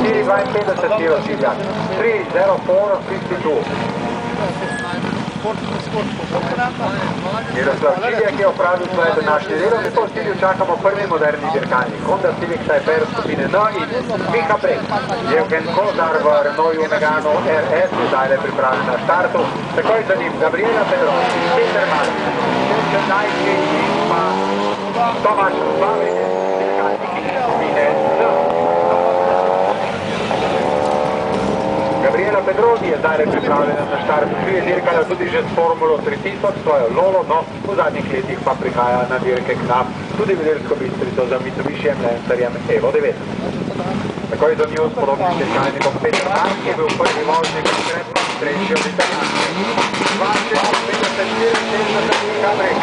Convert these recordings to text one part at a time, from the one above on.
452 tiro Silvia, 30452. Miroslav Čivjak je opravil svoje današnje delo, mi pa v cilju čakamo prvi moderni dirkalnik. Honda Civic Type R skupine N in Miha Brek. Evgen Kozar v Renaultu Meganu RS je zdaj pripravljen na štartu. Takoj za njim Gabriela Pedrosi, Peter Martin, Černajski in pa Tomaš Vavrin, dirkalniki skupine N. Gabriela Pedrosi je zdaj pripravljena na štartu, ki je dirkala tudi že s Formulo 3000, svojo Lolo, no v zadnjih letih pa prihaja na dirke k nam tudi Videlsko Bistrico za Mitsubišijem Lancerjem Evo 9. Takoj za njo s podobnim dirkalnikom Peter Mark je bil prvi vožnji konkretno strejši od Italijanske. 2.56.64 Miha Brek.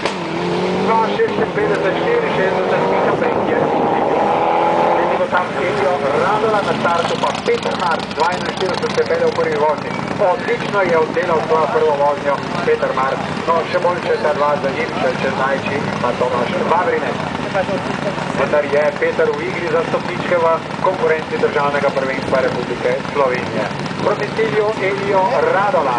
2.56.64 Miha Brek je tam Elio Radola, na startu pa Peter Mark, 42 se pele v prvi vožnji. Odlično je oddelal svojo prvo vožnjo Peter Mark, no še boljše ta dva za njim, še Černajči in pa Tomaš Vavrinec. Vendar je Peter v igri za stopničke v konkurenci državnega prvenstva Republike Slovenije. Proti cilju Elio Radola.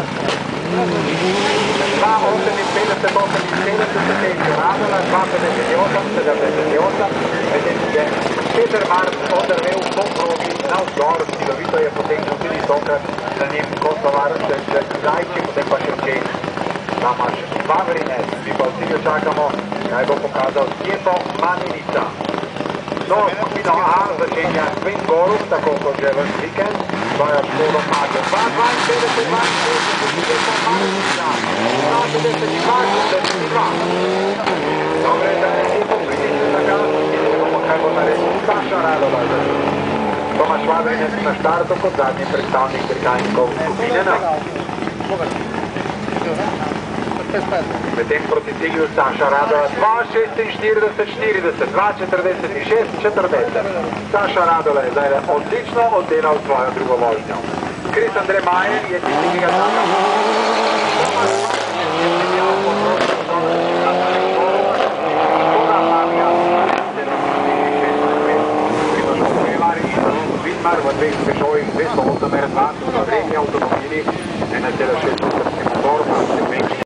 2.58.78 Elio Radola, 2.58.78, medtem je Peter Mark odrvel po progi navzgor, silovito je potegnil tudi tokrat za njim Kosovar, Zajči, potem pa še Čeh, Tomaš Vavrinec. Mi pa v cilju čakamo, kaj bo pokazal Tjeto Manilica. No, skupino A začenja Sven Gorup, tako kot že v vikend, svojo škodo Mađo 2.52.62, Tjeto Manilica, 2.52.62. Dobre, da ne je poprijedno takrat, kaj bo naredil Saša Radola. Tomaš Vavrinec na štartu kot zadnji predstavnik dirkalnikov skupine N. Medtem proti cilju Saša Radola 2.46.40, 2.46.40. Saša Radola je zdaj odlično oddelal svojo drugo vožnjo. Chris Andrej Majer je tisti, ki ga čaka. V dveh Peugeotih 208 R2 so vredni avtomobili, 1.6 motor,